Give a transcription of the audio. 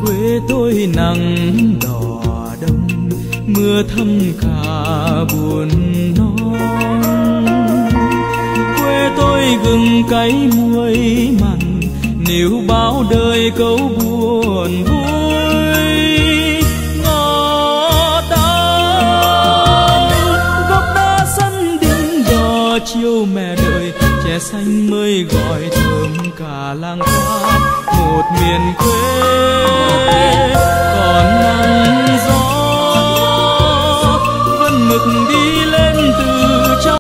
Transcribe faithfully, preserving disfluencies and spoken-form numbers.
quê tôi nắng đỏ đông, mưa thấm cả buồn non. Quê tôi gừng cay muối mặn, níu bao đời câu buồn vui. Ngõ đau góc đá sân đình đò, chiều mẹ đợi trẻ xanh mới gọi thơm cả làng ta. Một miền quê còn nắng gió vẫn mực đi lên.